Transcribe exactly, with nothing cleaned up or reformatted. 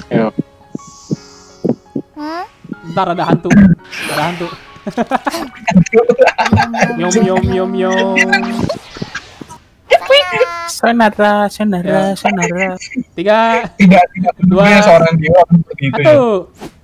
Ayo. Hmm? Ntar ada hantu. Ada hantu. Nyom nyom nyom nyom. Sonara, sonara, sonara. Tiga, Tidak, tidak Dua. peduli seorang dewa seperti itu ya. satu.